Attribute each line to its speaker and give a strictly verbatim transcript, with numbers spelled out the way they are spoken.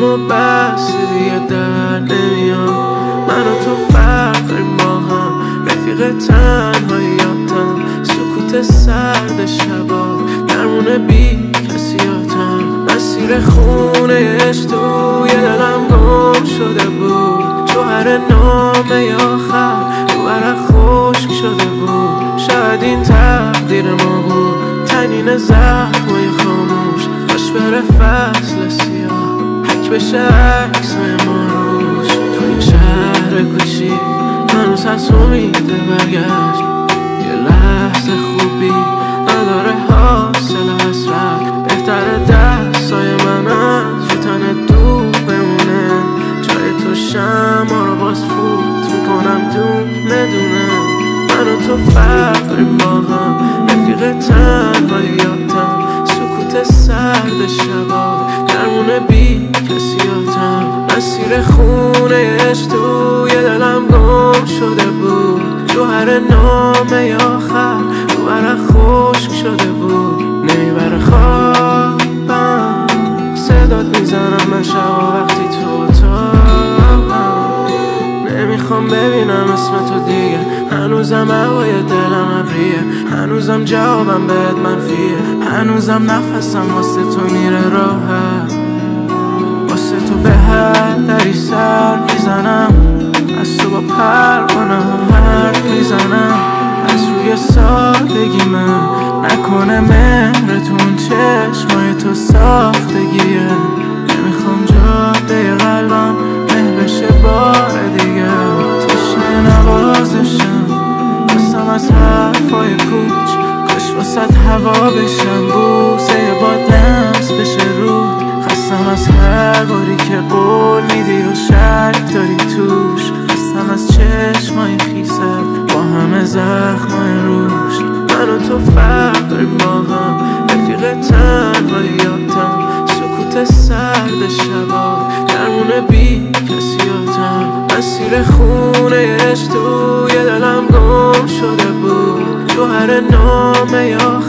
Speaker 1: چشمو بستی دیگه در نمیام. من و تو فرق داریم با هم، رفیق تنهاییاتم، سکوت سرد شبا درمونه بی کسیاتم. مسیر خونه عشق توی دلم گم شده بود، جوهر نامه آخر رو ورق خشک شده بود. شاید این تقدیر ما بود، تنین زخمای خاموش، باش بره فصل سیاه، حک بشه عکسای ما روش. تو این شهر کوچیک هنوز هست امید برگشت، یه لحظه خوبی نداره حاصل حسرت. بهتره دستای من از رو تن دور بمونه، جای تو شمع رو باز فوت میکنم دونه دونه. من و تو فرق داریم با هم، رفیق تنهاییاتم، سکوت سرد شبا درمونه بی کسیاتم. مسیر خونه عشق توی دلم گم شده بود، جوهر نامه آخر رو ورق خشک شده بود. نمیبره خوابم، صدات میزنم من شبا وقتی تو اتاقم. نمیخوام ببینم اسم تو دیگه، هنوزم هوای دلم ابریه، هنوزم جوابم بهت منفیه، هنوزم نفسم واسه تو میره راحت. واسه تو به هر دری سر میزنم، از تو با پروانه ها حرف میزنم. از روی سادگی من نکنه مهرتون چشمای تو ساختگیه. نمیخوام جاده قلبم مه بشه بار دیگه، تشنه نوازشم بستم از حرفای کوچ، کاش واسد هوا بشم بوسه باد لمس بشه رود. خستم از هر باری که قول میدی و شک داری توش، خستم از چشمای خیست با همه زخمای روش. من و تو فرق داریم با هم، رفیق تنهاییاتم، سکوت سرد شبا درمونه بی کسیاتم. مسیر خونه عشق توی دلم گم شده بود، جوهر نامه